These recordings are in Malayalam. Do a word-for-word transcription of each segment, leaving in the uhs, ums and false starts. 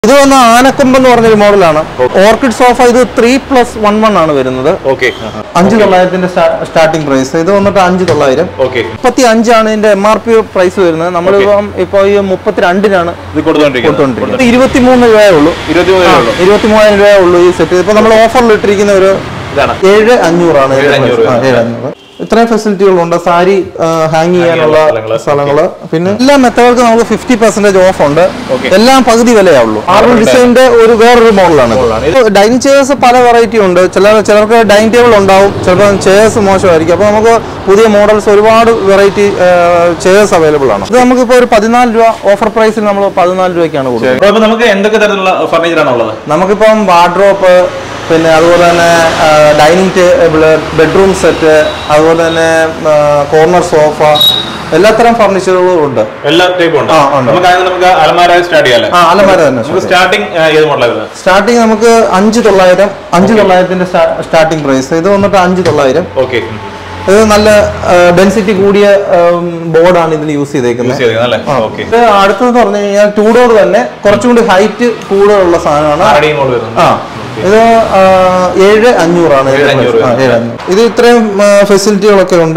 ഇത് വന്ന ആനക്കൊമ്പെന്ന് പറഞ്ഞൊരു മോഡലാണ്. ഓർക്കിഡ് സോഫ ഇത് ത്രീ പ്ലസ് വൺ വൺ ആണ് വരുന്നത്. അഞ്ച് തൊള്ളായിരത്തിന്റെ സ്റ്റാർട്ടിംഗ് പ്രൈസ്. ഇത് വന്നിട്ട് അഞ്ച് തൊള്ളായിരം മുപ്പത്തി അഞ്ചാണ് ഇതിന്റെ എം ആർ പി പ്രൈസ് വരുന്നത്. നമ്മളിപ്പം ഇപ്പൊ ഈ മുപ്പത്തിരണ്ടിനാണ് കൊടുത്തോണ്ടിരിക്കുന്നത്. ഇരുപത്തിമൂന്ന് രൂപയേ ഉള്ളൂ. ഇരുപത്തി മൂവായിരം രൂപയേ ഉള്ളൂ ഈ സെറ്റ്. ഇപ്പൊ നമ്മൾ ഓഫറിൽ ഇട്ടിരിക്കുന്ന ഒരു ഏഴ് അഞ്ഞൂറാണ്. ഏഴ് അഞ്ഞൂറ് ഇത്രയും ഫെസിലിറ്റികളുണ്ട്. സാരി ഹാങ് ചെയ്യാനുള്ള സ്ഥലങ്ങള്, പിന്നെ എല്ലാ മെത്തകൾക്കും നമുക്ക് ഫിഫ്റ്റി പെർസെന്റേജ് ഓഫ് ഉണ്ട്. എല്ലാം പകുതി വിലയാവുള്ളൂ. മാർബിൾ ഡിസൈനിന്റെ ഒരു വേറൊരു മോഡലാണ്. ഡൈനിങ് ചെയർസ് പല വെറൈറ്റി ഉണ്ട്. ചില ചിലർക്ക് ഡൈനിങ് ടേബിൾ ഉണ്ടാവും, ചിലപ്പോൾ ചെയർസ് മോശമായിരിക്കും. അപ്പൊ നമുക്ക് പുതിയ മോഡൽസ് ഒരുപാട് വെറൈറ്റി ചെയർസ് അവൈലബിൾ ആണ്. ഇത് നമുക്കിപ്പോ ഒരു പതിനാല് രൂപ ഓഫർ പ്രൈസിൽ നമ്മൾ പതിനാല് രൂപയ്ക്കാണ് കൊടുക്കുന്നത്. നമുക്ക് എന്തൊക്കെ തരത്തിലുള്ള ഫർണിച്ചർ ആണ് ഉള്ളത്? നമുക്കിപ്പം വാർഡ്രോപ്പ്, പിന്നെ അതുപോലെ തന്നെ ഡൈനിങ് ടേബിള്, ബെഡ്റൂം സെറ്റ്, അതുപോലെ തന്നെ കോർണർ സോഫ, എല്ലാത്തരം ഫർണിച്ചറുകളും ഉണ്ട്. എല്ലാ ടൈപ്പും ഉണ്ട്. നമുക്ക് അലമാര സ്റ്റാർട്ട് ചെയ്യാം. ആ അലമാര തന്നെ. സ്റ്റാർട്ടിംഗ് ഏത് മോഡലാണ്? സ്റ്റാർട്ടിംഗ് നമുക്ക് അഞ്ച് തൊള്ളായിരം അഞ്ച് തൊള്ളായിരത്തിന്റെ സ്റ്റാർട്ടിംഗ് പ്രൈസ്. ഇത് വന്നിട്ട് അഞ്ച് തൊള്ളായിരം. ഓക്കെ. ഇത് നല്ല ഡെൻസിറ്റി കൂടിയ ബോർഡാണ് ഇതിൽ യൂസ് ചെയ്തേക്കുന്നത്. ഇത് അടുത്തെന്ന് പറഞ്ഞു കഴിഞ്ഞാൽ ടൂ ഡോർ തന്നെ കുറച്ചുകൂടി ഹൈറ്റ് കൂടുതലുള്ള സാധനമാണ്. ആ ഇത് ഏഴ് അഞ്ഞൂറാണ്. ഇത് ഇത്രയും ഫെസിലിറ്റികളൊക്കെ ഉണ്ട്.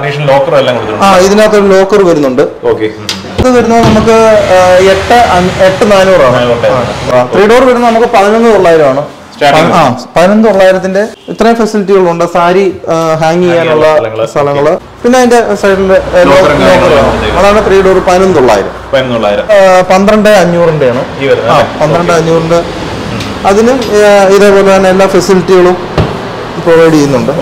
ആ ഇതിനകത്ത് ഒരു ലോക്കർ വരുന്നുണ്ട്. ഇത് വരുന്നത് നമുക്ക് എട്ട് എട്ട് നാനൂറാണ്. ത്രീ ഡോർ വരുന്നത് നമുക്ക് പതിനൊന്ന് തൊള്ളായിരമാണ്. ആ പതിനൊന്ന് തൊള്ളായിരത്തിന്റെ ഇത്രയും ഫെസിലിറ്റികളുണ്ട്. സാരി ഹാങ് ചെയ്യാനുള്ള സ്ഥലങ്ങള്, പിന്നെ അതിന്റെ സൈഡില് അതാണ് ത്രീ ഡോർ പതിനൊന്ന് തൊള്ളായിരം. പന്ത്രണ്ട് അഞ്ഞൂറിന്റെ ആണ്. പന്ത്രണ്ട് അഞ്ഞൂറിന്റെ അതിനും ഇതേപോലെ തന്നെ എല്ലാ ഫെസിലിറ്റികളും പ്രൊവൈഡ് ചെയ്യുന്നുണ്ട്.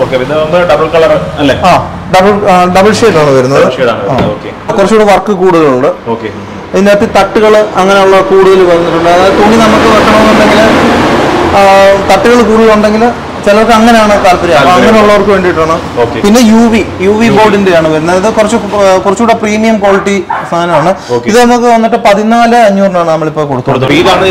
ആ ഡബിൾ ഡബിൾ ഷെയ്ഡാണ് വരുന്നത്. കുറച്ചുകൂടെ വർക്ക് കൂടുതലുണ്ട്. ഇതിനകത്ത് തട്ടുകൾ അങ്ങനെയുള്ള കൂടുതൽ വന്നിട്ടുണ്ട്. അതായത് തുണി നമുക്ക് വെക്കണമെന്നുണ്ടെങ്കിൽ തട്ടുകൾ കൂടുതലുണ്ടെങ്കിൽ ചിലർക്ക് അങ്ങനെയാണ് താല്പര്യം. അപ്പൊ അങ്ങനെയുള്ളവർക്ക് വേണ്ടിയിട്ടാണ്. പിന്നെ യു വി യു വി ബോർഡിന്റെ ആണ് വരുന്നത്. ഇത് കുറച്ച് കുറച്ചുകൂടെ പ്രീമിയം ക്വാളിറ്റി സാധനമാണ്. ഇത് നമുക്ക് വന്നിട്ട് പതിനാല് അഞ്ഞൂറിനാണ് നമ്മളിപ്പോ കൊടുത്തത്.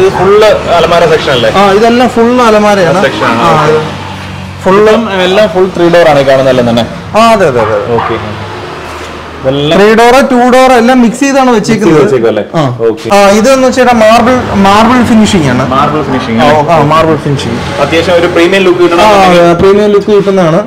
ആ ഇതെല്ലാം ഫുൾ അലമാരയാണ്. ഫുള്ള് എല്ലാം ഫുൾ ത്രീ ഡോർ ആണ് കാണുന്നത് തന്നെ. ആ അതെ അതെ അതെ. Okay. Three door two door എല്ലാം മിക്സ് ചെയ്താണ് വെച്ചേക്കുന്നത്. ഇതെന്ന് വെച്ചാൽ മാർബിൾ മാർബിൾ ഫിനിഷിംഗ് ആണ്. മാർബിൾ ഫിനിഷിംഗ് മാർബിൾ ഫിനിഷിംഗ് അത്യാവശ്യം ഒരു പ്രീമിയം ലുക്ക് കിട്ടുന്ന പ്രീമിയം ലുക്ക് കിട്ടുന്നതാണ്.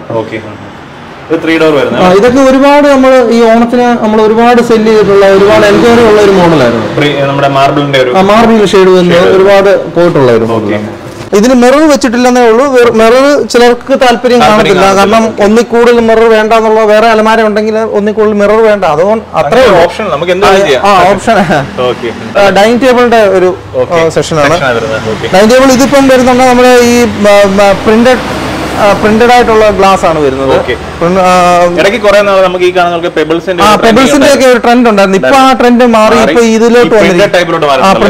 ഇതൊക്കെ ഒരുപാട് നമ്മൾ ഈ ഓണത്തിന് നമ്മൾ ഒരുപാട് സെല് ചെയ്തിട്ടുള്ള ഒരുപാട് എൻക്വയറി ഉള്ള ഒരു മോഡലായിരുന്നു. നമ്മുടെ മാർബിളിന്റെ മാർബിൾ ഷെയ്ഡ് തന്നെ ഒരുപാട് പോയിട്ടുള്ള ഒരു മോഡലാണ്. ഇതിന് മിറർ വെച്ചിട്ടില്ലെന്നേ ഉള്ളൂ. മിറർ ചിലർക്ക് താല്പര്യം കാണത്തില്ല. കാരണം ഒന്നിൽ കൂടുതൽ മിറർ വേണ്ട എന്നുള്ള വേറെ അലമാര ഉണ്ടെങ്കിൽ ഒന്നിൽ കൂടുതൽ മിറർ വേണ്ട. അതുകൊണ്ട് അത്രേ ഓപ്ഷൻ ഓപ്ഷൻ ഡൈനിങ് ടേബിളിന്റെ ഒരു സെക്ഷനാണ്. ഡൈനിങ് ടേബിൾ ഇതിപ്പം വരുന്നുണ്ട് നമ്മുടെ ഈ പ്രിന്റഡ് പ്രിന്റഡ് ആയിട്ടുള്ള ഗ്ലാസ് ആണ് വരുന്നത്. പെബിൾസിന്റെ ഒക്കെ ഒരു ട്രെൻഡ് ഉണ്ടായിരുന്നു. ഇപ്പൊ ആ ട്രെൻഡ് മാറി ഇപ്പൊ ഇതിലോട്ട് പ്രിന്റഡ് ടൈപ്പിലോട്ട്.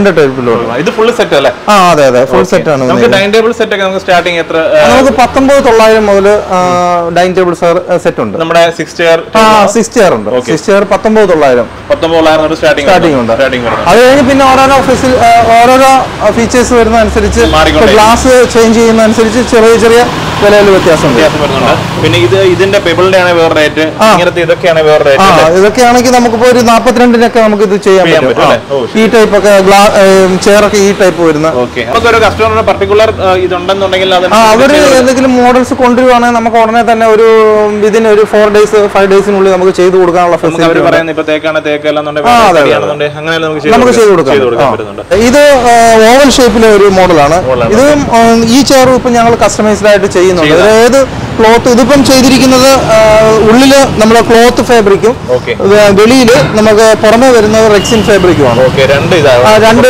ആ അതെ അതെ ഫുൾ സെറ്റ് ആണ്. നമുക്ക് പത്തൊമ്പത് തൊള്ളായിരം മുതൽ ഡൈനിങ് ടേബിൾ സെറ്റ് ഉണ്ട്. നമ്മുടെ സിക്സ് ചെയർ ആ സിക്സ് ചെയർ ഉണ്ട്. സിക്സ് ചെയർ പത്തൊമ്പത് തൊള്ളായിരം സ്റ്റാർട്ടിംഗ് ഉണ്ട്. അത് കഴിഞ്ഞ് പിന്നെ ഓരോരോ ഓരോരോ ഫീച്ചേഴ്സ് വരുന്ന അനുസരിച്ച് ഗ്ലാസ് ചേഞ്ച് ചെയ്യുന്ന അനുസരിച്ച് ചെറിയ ചെറിയ വിലയിൽ വ്യത്യാസം വരുന്നുണ്ട്. പിന്നെ ഇത് ഇതിന്റെ പെബിളിന്റെ ആണ് വേറെ റേറ്റ്, ഇങ്ങനത്തെ ഇതൊക്കെയാണ് വേറെ റേറ്റ്. ഇതൊക്കെയാണെങ്കിൽ നമുക്കിപ്പോ ഒരു നാപ്പത്തിരണ്ടിനൊക്കെ നമുക്ക് ഇത് ചെയ്യാൻ പറ്റും. ഈ ടൈപ്പ് ഒക്കെ ചെയറൊക്കെ ഈ ടൈപ്പ് വരുന്ന കസ്റ്റമറിന് പർട്ടിക്കുലർ ഇതുണ്ടെന്നുണ്ടെങ്കിൽ അവര് എന്തെങ്കിലും മോഡൽസ് കൊണ്ടുവരുവാണെങ്കിൽ നമുക്ക് ഉടനെ തന്നെ ഒരു ഇതിന് ഒരു ഫോർ ഡേയ്സ് ഫൈവ് ഡേയ്സിനുള്ളിൽ നമുക്ക് ചെയ്ത് കൊടുക്കാനുള്ള ഫെസിലിറ്റി പറയുന്നത്. ഇപ്പൊ തേക്കാണ് അങ്ങനെ നമുക്ക് ചെയ്ത് കൊടുക്കാം. ഇത് ഓവൽ ഷേപ്പിലെ ഒരു മോഡലാണ്. ഇത് ഈ ചെയറും ഇപ്പൊ ഞങ്ങൾ കസ്റ്റമൈസ്ഡ് ആയിട്ട് ചെയ്യുന്നുണ്ട്. ഏത് ക്ലോത്ത് ഇതിപ്പം ചെയ്തിരിക്കുന്നത് ഉള്ളില് നമ്മുടെ ക്ലോത്ത് ഫാബ്രിക്കും വെളിയില് നമുക്ക് പുറമെ വരുന്നത് റെക്സിൻ ഫാബ്രിക്കും ആണ്. രണ്ട്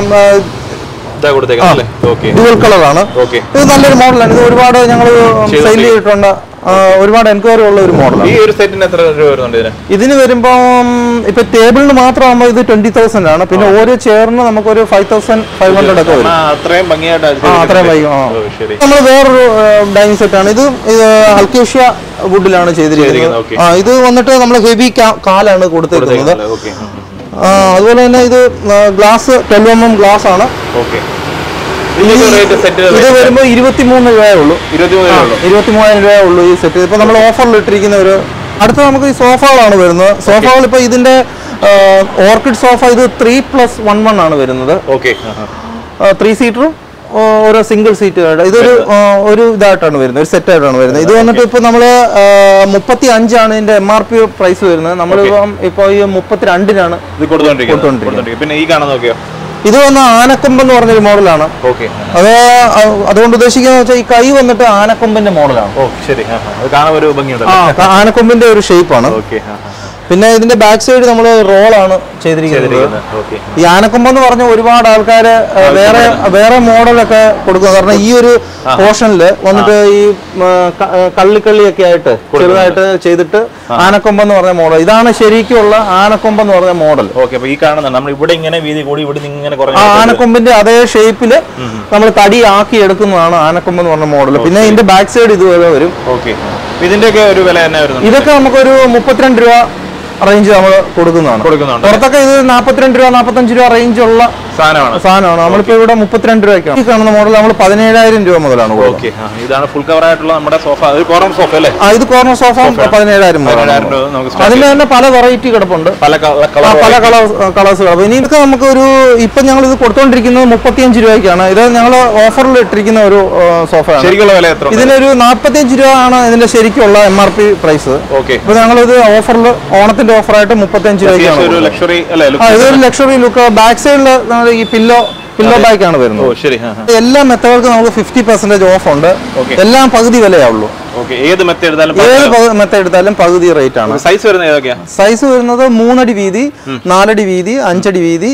ഡ്യുവൽ കളറാണ്. ഇത് നല്ലൊരു മോഡലാണ്. ഇത് ഒരുപാട് ഞങ്ങൾ സെയിൽ ചെയ്തിട്ടുണ്ട്. ഒരുപാട് എൻക്വയറി ഉള്ള ഒരു മോഡലാണ്. ഈ ഒരു സെറ്റിന് എത്ര രൂപ വരുന്നുണ്ട് ഇതിന്? ഇതിന് വരുമ്പം ഇപ്പൊ ടേബിളിന് മാത്രമാകുമ്പോൾ ഇത് ട്വന്റി തൗസൻഡ് ആണ്. പിന്നെ ഓരോ ചെയറിന് നമുക്ക് ഒരു ഫൈവ് തൗസൻഡ് ഫൈവ് ഹൺഡ്രഡ് ഒക്കെ വരും. അത്രയും ഭംഗിയായിട്ട് അത്രയും ഭംഗി. നമ്മൾ വേറൊരു ഡൈനിങ് സെറ്റ് ആണ്. ഇത് അൽക്കേഷ്യ വുഡിലാണ് ചെയ്തിരിക്കുന്നത്. ആ ഇത് വന്നിട്ട് നമ്മൾ ഹെവി കാലാണ് കൊടുത്തിരിക്കുന്നത്. അതുപോലെ തന്നെ ഇത് glass twelve M M glass ആണ്. ഇത് വരുമ്പോ ഇരുപത്തിമൂന്ന് രൂപയേ ഉള്ളൂ. ഇരുപത്തി മൂവായിരം രൂപയേ ഉള്ളൂ ഈ സെറ്റ്. ഇപ്പൊ നമ്മൾ ഓഫറിൽ ഇട്ടിരിക്കുന്ന ഒരു അടുത്ത നമുക്ക് ഈ സോഫകളാണ് വരുന്നത്. സോഫകൾ ഇപ്പൊ ഇതിന്റെ ഓർക്കിഡ് സോഫ ഇത് ത്രീ പ്ലസ് വൺ വൺ ആണ് വരുന്നത്. ത്രീ സീറ്ററും ഓരോ സിംഗിൾ സീറ്റുകളുടെ ഇതൊരു ഒരു ഇതായിട്ടാണ് വരുന്നത്, ഒരു സെറ്റ് ആയിട്ടാണ് വരുന്നത്. ഇത് വന്നിട്ട് ഇപ്പൊ നമ്മള് മുപ്പത്തി അഞ്ചാണ് ഇതിന്റെ എം ആർ പി പ്രൈസ് വരുന്നത്. നമ്മളിപ്പം ഇപ്പൊ ഈ മുപ്പത്തിരണ്ടിനാണ് ഇത് കൊടുത്തോണ്ടിരിക്കുന്നത്. പിന്നെ ഈ കാണാൻ നോക്കിയോ, ഇത് വന്ന ആനക്കൊമ്പ് എന്ന് പറഞ്ഞൊരു മോഡലാണ്. അത് അതുകൊണ്ട് ഉദ്ദേശിക്കുന്നത് വെച്ചാൽ ഈ കൈ വന്നിട്ട് ആനക്കൊമ്പിന്റെ മോഡലാണ്. ആനക്കൊമ്പിന്റെ ഒരു ഷേപ്പാണ്. പിന്നെ ഇതിന്റെ ബാക്ക് സൈഡ് നമ്മൾ റോളാണ് ചെയ്തിരിക്കുന്നത്. ഈ ആനക്കൊമ്പ് എന്ന് പറഞ്ഞ ഒരുപാട് ആൾക്കാര് വേറെ വേറെ മോഡലൊക്കെ കൊടുക്കുക. കാരണം ഈ ഒരു പോർഷനില് വന്നിട്ട് ഈ കള്ളിക്കള്ളിയൊക്കെ ആയിട്ട് ചെറുതായിട്ട് ചെയ്തിട്ട് ആനക്കൊമ്പ് എന്ന് പറഞ്ഞ മോഡൽ, ഇതാണ് ശരിക്കുള്ള ആനക്കൊമ്പ് എന്ന് പറഞ്ഞ മോഡൽ. ആനക്കൊമ്പിന്റെ അതേ ഷേപ്പില് നമ്മൾ തടി ആക്കി എടുക്കുന്നതാണ് ആനക്കൊമ്പ് എന്ന് പറഞ്ഞ മോഡൽ. പിന്നെ ഇതിന്റെ ബാക്ക് സൈഡ് ഇതുപോലെ വരും. ഇതിന്റെയൊക്കെ ഒരു വില തന്നെ വരുന്നത്. ഇതൊക്കെ നമുക്കൊരു മുപ്പത്തിരണ്ട് രൂപ റേഞ്ച് നമ്മൾ കൊടുക്കുന്നതാണ്. പുറത്തൊക്കെ ഇത് നാപ്പത്തിരണ്ട് രൂപ നാപ്പത്തഞ്ച് രൂപ റേഞ്ച് ഉള്ള സാധനമാണ് സാധനമാണ് നമ്മളിപ്പോ ഇവിടെ മുപ്പത്തിരണ്ട് രൂപയ്ക്കാണ് ഈ കാണുന്ന മോഡൽ. നമ്മൾ പതിനേഴായിരം രൂപ മുതലാണ്. ഇതാണ് ഫുൾ കവർ ആയിട്ടുള്ള നമ്മുടെ സോഫ, കോർണർ സോഫ അല്ലേ? ഇത് കോർണർ സോഫ പതിനേഴായിരം മുതലാണ്. അതിന് തന്നെ പല വെറൈറ്റി കിടപ്പുണ്ട്, പല പല കളേഴ്സ് കിടപ്പും. ഇനി ഇതൊക്കെ നമുക്ക് ഒരു ഇപ്പൊ ഞങ്ങൾ ഇത് കൊടുത്തോണ്ടിരിക്കുന്നത് മുപ്പത്തിയഞ്ച് രൂപയ്ക്കാണ്. ഇത് ഞങ്ങൾ ഓഫറിൽ ഇട്ടിരിക്കുന്ന ഒരു സോഫയാണ്. ഇതിനൊരു നാപ്പത്തിയഞ്ച് രൂപ ആണ് ഇതിന്റെ ശരിക്കുള്ള എം ആർ പി പ്രൈസ്. ഇപ്പൊ ഞങ്ങളിത് ഓഫറിൽ ഓണത്തിന്റെ ഓഫറായിട്ട് മുപ്പത്തിയഞ്ച് രൂപയ്ക്കാണ്. ഇതൊരു ലക്ഷറി ലുക്ക്. ബാക്ക് സൈഡില് ഈ പില്ലോ പില്ലോ ബാക്ക് ആണ് വരുന്നത്. എല്ലാ മെത്തേഡുകൾക്കും നമുക്ക് ഫിഫ്റ്റി പെർസെന്റേജ് ഓഫ് ഉണ്ട്. എല്ലാം പകുതി വിലയാവുള്ളൂ. ഏത് മെത്തേഡ് എടുത്താലും പകുതി റേറ്റ് ആണ്. സൈസ് വരുന്നത് ഏതൊക്കെയാ? സൈസ് വരുന്നത് മൂന്നടി വീതി, നാലടി വീതി, അഞ്ചടി വീതി,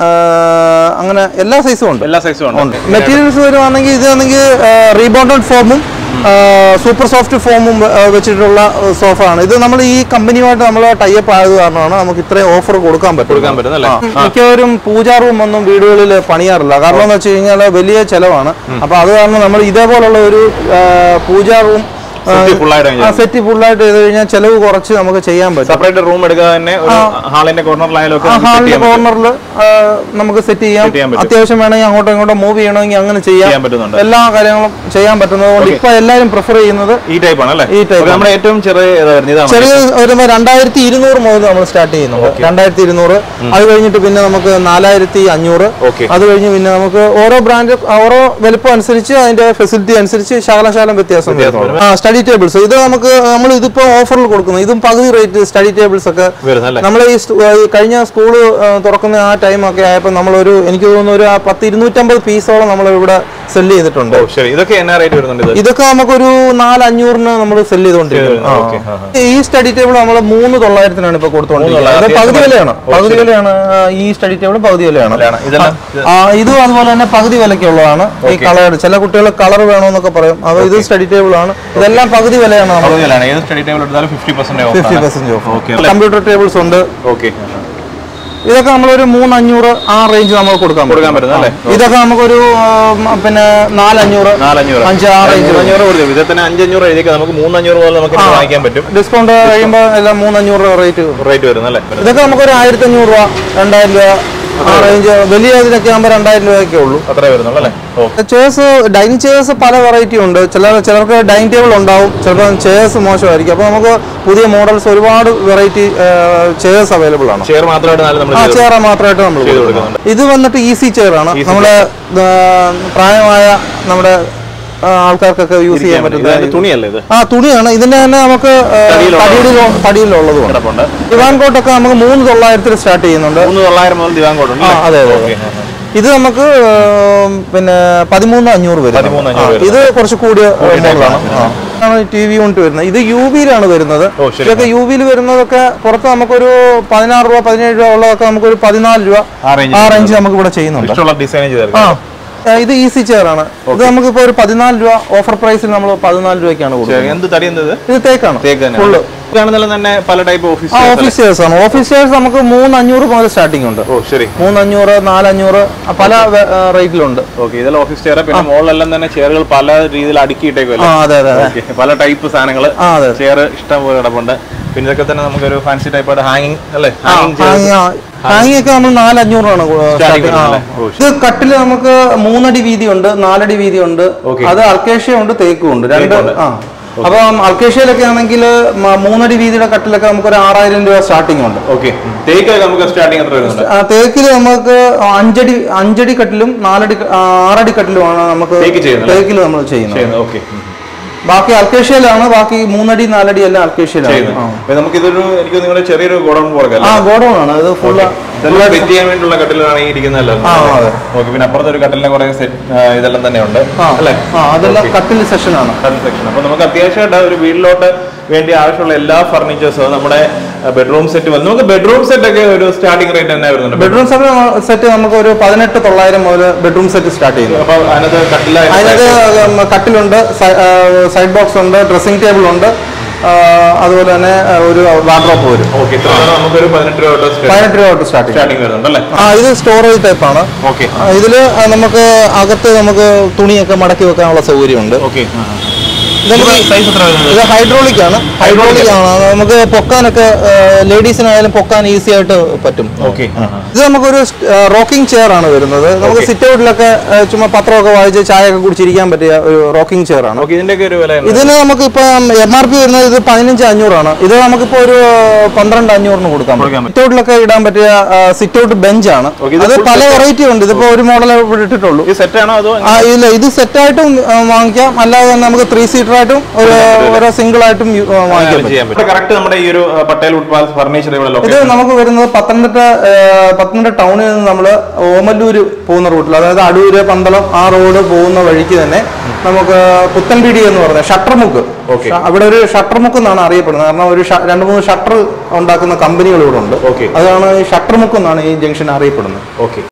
അങ്ങനെ എല്ലാ സൈസും ഉണ്ട്. എല്ലാ സൈസും ഉണ്ട്. മെറ്റീരിയൽസ് വരുവാണെങ്കിൽ ഇത് ആണെങ്കിൽ റീബോണ്ടഡ് ഫോമും സൂപ്പർ സോഫ്റ്റ് ഫോമും വെച്ചിട്ടുള്ള സോഫ ആണ്. ഇത് നമ്മൾ ഈ കമ്പനിയുമായിട്ട് നമ്മൾ ടൈപ്പ് ആയത് കാരണമാണ് നമുക്ക് ഇത്രയും ഓഫർ കൊടുക്കാൻ പറ്റും. മിക്കവരും പൂജാ റൂം ഒന്നും വീടുകളിൽ പണിയാറില്ല. കാരണം എന്ന് വെച്ച് കഴിഞ്ഞാൽ വലിയ ചെലവാണ്. അപ്പൊ അത് കാരണം നമ്മൾ ഇതേപോലുള്ള ഒരു പൂജാ റൂം സെറ്റ് ഫുള്ളായിട്ട് ചെയ്ത് കഴിഞ്ഞാൽ ചെലവ് കുറച്ച് നമുക്ക് ചെയ്യാൻ പറ്റും. സെപ്പറേറ്റ് റൂം എടുക്കാതെ തന്നെ ഹാളിന്റെ കോർണറിലായാലും ഹാളിന്റെ കോർണറിൽ നമുക്ക് സെറ്റ് ചെയ്യാം. അത്യാവശ്യം വേണമെങ്കിൽ അങ്ങോട്ടും ഇങ്ങോട്ടും മൂവ് ചെയ്യണമെങ്കിൽ അങ്ങനെ ചെയ്യാൻ പറ്റുന്നുണ്ട്. എല്ലാ കാര്യങ്ങളും ചെയ്യാൻ പറ്റുന്നത് കൊണ്ട് ഇപ്പൊ എല്ലാവരും പ്രിഫർ ചെയ്യുന്നത് ഈ ടൈപ്പ് ആണ്. ഈ ടൈപ്പ് നമ്മുടെ ഏറ്റവും ചെറിയ ചെറിയ വരുമ്പോൾ രണ്ടായിരത്തി ഇരുന്നൂറ് മുതൽ നമ്മൾ സ്റ്റാർട്ട് ചെയ്യുന്നുണ്ട്. രണ്ടായിരത്തി ഇരുന്നൂറ് അത് കഴിഞ്ഞിട്ട് പിന്നെ നമുക്ക് നാലായിരത്തി അഞ്ഞൂറ് അത് കഴിഞ്ഞ് പിന്നെ നമുക്ക് ഓരോ ബ്രാൻഡ് ഓരോ വലുപ്പം അനുസരിച്ച് അതിന്റെ ഫെസിലിറ്റി അനുസരിച്ച് ശകലശാലം വ്യത്യാസം വരുന്നുണ്ട്. സ്റ്റഡി ടേബിൾസ് ഇത് നമുക്ക് നമ്മൾ ഇതിപ്പോ ഓഫറിൽ കൊടുക്കുന്നത് ഇതും പകുതി റേറ്റ് സ്റ്റഡി ടേബിൾസ് ഒക്കെ നമ്മൾ ഈ കഴിഞ്ഞ സ്കൂള് തുറക്കുന്ന ആ ടൈം ഒക്കെ ആയപ്പോൾ നമ്മളൊരു എനിക്ക് തോന്നുന്നു ഒരു പത്ത് ഇരുന്നൂറ്റമ്പത് പീസോളം നമ്മൾ ഇവിടെ സെല് ചെയ്തിട്ടുണ്ട്. ഇതൊക്കെ നമുക്കൊരു നാല് അഞ്ഞൂറിന് നമ്മൾ സെല് ചെയ്തോണ്ടിരിക്കുന്നത്. ഈ സ്റ്റഡി ടേബിൾ നമ്മൾ മൂന്ന് തൊള്ളായിരത്തിനാണ് ഇപ്പൊ കൊടുത്തോണ്ടിരിക്കുന്നത്. പകുതി വിലയാണ് പകുതി വിലയാണ് ഈ സ്റ്റഡി ടേബിൾ പകുതി വിലയാണ്. ഇതും അതുപോലെ തന്നെ പകുതി വിലക്കുള്ളതാണ്. ഈ കളർ ചില കുട്ടികൾ കളർ വേണമെന്നൊക്കെ പറയും. അപ്പൊ ഇത് സ്റ്റഡി ടേബിൾ ആണ്. ഇതെല്ലാം പകുതി വിലയാണ്. കമ്പ്യൂട്ടർ ടേബിൾസ് ഉണ്ട്. ഇതൊക്കെ നമ്മളൊരു മൂന്നഞ്ഞൂറ് ആ റേഞ്ച് നമ്മൾ കൊടുക്കാൻ കൊടുക്കാൻ പറ്റും. ഇതൊക്കെ നമുക്കൊരു പിന്നെ നാലഞ്ഞൂറ് അഞ്ച് ആ റേഞ്ച് അഞ്ചഞ്ഞൂറ് എഴുതിയൊക്കെ നമുക്ക് മൂന്നഞ്ഞൂറ് പോലെ നമുക്ക് വാങ്ങിക്കാൻ പറ്റും. ഡിസ്കൗണ്ട് കഴിയുമ്പോൾ എല്ലാം മൂന്നഞ്ഞൂറ് റേറ്റ് റേറ്റ് വരുന്നല്ലേ. ഇതൊക്കെ നമുക്കൊരു ആയിരത്തി അഞ്ഞൂറ് രൂപ രണ്ടായിരം രൂപ ആ റേഞ്ച്. വലിയ ഇതിനൊക്കെ ആകുമ്പോൾ രണ്ടായിരം രൂപയൊക്കെ ഉള്ളൂ. അത്രേ വരുന്നുള്ളൂ. ചെയർസ് ഡൈനിങ് ചെയർസ് പല വെറൈറ്റി ഉണ്ട്. ചില ചിലർക്ക് ഡൈനിങ് ടേബിൾ ഉണ്ടാവും, ചിലപ്പോൾ ചെയർസ് മോശമായിരിക്കും. അപ്പൊ നമുക്ക് പുതിയ മോഡൽസ് ഒരുപാട് വെറൈറ്റി ചെയർസ് അവൈലബിൾ ആണ്. ചെയർ മാത്രമായിട്ട് ആ ചെയർ മാത്രമായിട്ട് നമ്മൾ കൊടുക്കുന്നുണ്ട്. ഇത് വന്നിട്ട് ഈസി ചെയർ ആണ്. നമ്മുടെ പ്രായമായ നമ്മുടെ ആൾക്കാർക്കൊക്കെ യൂസ് ചെയ്യാൻ പറ്റുന്ന തുണിയല്ലേ ഇത്? ആ തുണിയാണ്. ഇതിന്റെ തന്നെ നമുക്ക് തടിയിലുള്ളതുകൊണ്ട് ദിവാൻ കോട്ടൊക്കെ നമുക്ക് മൂന്ന് തൊള്ളായിരത്തിൽ സ്റ്റാർട്ട് ചെയ്യുന്നുണ്ട്. മൂന്ന് തൊള്ളായിരം മുതൽ ദിവാൻ കോട്ട്. അതെ അതെ. ഇത് നമുക്ക് പിന്നെ പതിമൂന്ന് അഞ്ഞൂറ് വരും. ഇത് കുറച്ച് കൂടിയ മോഡലാണ്. ടി വി യൂണിറ്റ് വരുന്നത് ഇത് യു വിയിലാണ് വരുന്നത്. ഇതൊക്കെ യു വിയിൽ വരുന്നതൊക്കെ പുറത്ത് നമുക്കൊരു പതിനാറ് രൂപ പതിനേഴ് രൂപ ഉള്ളതൊക്കെ നമുക്കൊരു പതിനാല് രൂപ ആ റേഞ്ച് നമുക്ക് ഇവിടെ ചെയ്യുന്നുണ്ട്. ആ ഇത് ഈസി ചെയർ ആണ്. ഇത് നമുക്കിപ്പോ ഒരു പതിനാല് രൂപ ഓഫർ പ്രൈസിൽ നമ്മൾ പതിനാല് രൂപയ്ക്കാണ് കൊടുക്കുന്നത്. ഇത് തേക്കാണ് ഫുള്ള്. പല ടൈപ്പ് ഓഫീസ് ചെയർസ് ആണ്. ഓഫീസ് ചെയർസ് നമുക്ക് മൂന്ന് അഞ്ഞൂറ് മുതൽ സ്റ്റാർട്ടിംഗ് ഉണ്ട്. മൂന്നഞ്ഞൂറ് നാലഞ്ഞൂറ് പല റേറ്റിലുണ്ട്. ഇതെല്ലാം ഓഫീസ് ചെയർ. പിന്നെ മോളിലെല്ലാം തന്നെ ചെയറുകൾ പല രീതിയിൽ അടുക്കിയിട്ടേക്കും. അതെ അതെ. പല ടൈപ്പ് സാധനങ്ങൾ ചെയർ ഇഷ്ടം പോലെ കിടപ്പുണ്ട്. പിന്നെ ഇതൊക്കെ തന്നെ നമുക്കൊരു ഫാൻസി ടൈപ്പ് ഹാങ്ങിങ് അല്ലേ? ഹാങ്ങിങ് ഒക്കെ നമ്മൾ നാലഞ്ഞൂറാണ്. ഇത് കട്ടില് നമുക്ക് മൂന്നടി വീതി ഉണ്ട്, നാലടി വീതി ഉണ്ട്. അത് അൽക്കേഷ്യ ഉണ്ട്, തേക്കും ഉണ്ട്. രണ്ട് ആ അപ്പം അൽക്കേഷ്യയിലൊക്കെ ആണെങ്കിൽ മൂന്നടി വീതിയുടെ കട്ടിലൊക്കെ നമുക്ക് ഒരു ആറായിരം രൂപ സ്റ്റാർട്ടിംഗ് ഉണ്ട്. ഓക്കെ, തേക്ക് നമുക്ക് സ്റ്റാർട്ടിംഗ് എത്ര വരുന്നുണ്ട്? തേക്കിൽ നമുക്ക് അഞ്ചടി അഞ്ചടി കട്ടിലും നാലടി ആറടി കട്ടിലുമാണ് നമുക്ക് തേക്കിൽ നമ്മൾ ചെയ്യുന്നത്. ഓക്കെ, ബാക്കി അൽക്കേഷ്യയിലാണ്, ബാക്കി മൂന്നടി നാലടി എല്ലാം അൽക്കേഷ്യയിലാണ്. നമുക്ക് ഇതൊരു എനിക്ക് നിങ്ങളുടെ ചെറിയൊരു ഗോഡൗൺ പോലെ. ആ ഗോഡൗൺ ആണ് ഇത്. ഫുൾ സെറ്റ് ചെയ്യാൻ വേണ്ടിയുള്ള കട്ടിലാണ് ഈ ഇരിക്കുന്നതല്ലോ. ഓക്കെ, പിന്നെ അപ്പുറത്തെ ഒരു കട്ടിലിനെ കുറെ ഇതെല്ലാം തന്നെ ഉണ്ട് അല്ലേ? അതെല്ലാം കട്ടിൽ സെക്ഷൻ ആണ്. കട്ടിൽ സെക്ഷൻ. അപ്പൊ നമുക്ക് അത്യാവശ്യമായിട്ട് ഒരു വീട്ടിലോട്ട് വേണ്ടി ആവശ്യമുള്ള എല്ലാ ഫർണിച്ചേഴ്സും നമ്മുടെ ബെഡ്റൂം സെറ്റ് വന്നു. നമുക്ക് ബെഡ്റൂം സെറ്റ് ഒക്കെ ഒരു സ്റ്റാർട്ടിംഗ് റേറ്റ് തന്നെ വരുന്നുണ്ട്. ബെഡ്റൂം സെറ്റ് നമുക്ക് ഒരു പതിനെട്ട് തൊള്ളായിരം മുതൽ ബെഡ്റൂം സെറ്റ് സ്റ്റാർട്ട് ചെയ്യുന്നു. അപ്പൊ അതിനകത്ത് കട്ടില അതിനകത്ത് കട്ടിലുണ്ട്, സൈഡ് ബോക്സ് ഉണ്ട്, ഡ്രസ്സിംഗ് ടേബിൾ ഉണ്ട്, അതുപോലെ തന്നെ ഒരു വാർഡ്രോബ് വരും. ഓക്കെ, നമുക്കൊരു പതിനെട്ട് രൂപ പതിനെട്ട് രൂപ തൊട്ട് സ്റ്റാർട്ടിംഗ് വരുന്നുണ്ട് അല്ലേ? ആ, ഇത് സ്റ്റോറേജ് ടൈപ്പ് ആണ്. ഓക്കെ, ഇതില് നമുക്ക് അകത്ത് നമുക്ക് തുണിയൊക്കെ മടക്കി വെക്കാനുള്ള സൗകര്യമുണ്ട്. ഓക്കെ, ഇത് ഹൈഡ്രോളിക് ആണ്. ഹൈഡ്രോളിക് ആണ്, നമുക്ക് പൊക്കാനൊക്കെ ലേഡീസിനായാലും പൊക്കാൻ ഈസി ആയിട്ട് പറ്റും. ഓക്കെ, ഇത് നമുക്കൊരു റോക്കിംഗ് ചെയർ ആണ് വരുന്നത്. നമുക്ക് സിറ്റ് ഔട്ടിലൊക്കെ ചുമ്മാ പത്രമൊക്കെ വായിച്ച് ചായ ഒക്കെ കുടിച്ചിരിക്കാൻ പറ്റിയ ഒരു റോക്കിംഗ് ചെയർ ആണ്. ഇതിന് നമുക്ക് ഇപ്പൊ എം ആർ പി വരുന്നത് ഇത് പതിനഞ്ച് അഞ്ഞൂറാണ്. ഇത് നമുക്കിപ്പോ ഒരു പന്ത്രണ്ട് അഞ്ഞൂറിന് കൊടുക്കാം. സിറ്റ് ഔട്ടിലൊക്കെ ഇടാൻ പറ്റിയ സിറ്റ് ഔട്ട് ബെഞ്ച് ആണ്. അത് പല വെറൈറ്റി ഉണ്ട്. ഇതിപ്പോ ഒരു മോഡൽ ഇട്ടിട്ടുള്ളൂ. ഇല്ല, ഇത് സെറ്റ് ആയിട്ടും വാങ്ങിക്കാം, അല്ലാതെ തന്നെ നമുക്ക് ത്രീ സീറ്റർ ആയിട്ടും ഓരോ സിംഗിൾ ആയിട്ടും വാങ്ങിക്കാം. ഇത് നമുക്ക് വരുന്നത് പത്തനംതിട്ട പത്തനംതിട്ട ടൗണിൽ നിന്ന് നമ്മൾ ഓമല്ലൂര് പോകുന്ന റൂട്ടിൽ, അതായത് അടൂര് പന്തളം ആ റോഡ് പോകുന്ന വഴിക്ക് തന്നെ നമുക്ക് പുത്തൻപീടി എന്ന് പറഞ്ഞ ഷട്ടർമുക്ക്, അവിടെ ഒരു ഷട്ടർമുക്ക് എന്നാണ് അറിയപ്പെടുന്നത്. കാരണം ഒരു രണ്ട് മൂന്ന് ഷട്ടർ ഉണ്ടാക്കുന്ന കമ്പനികൾ ഇവിടെ ഉണ്ട്. അതാണ് ഈ ഷട്ടർമുക്ക് എന്നാണ് ഈ ജംഗ്ഷൻ അറിയപ്പെടുന്നത്. ഓക്കെ.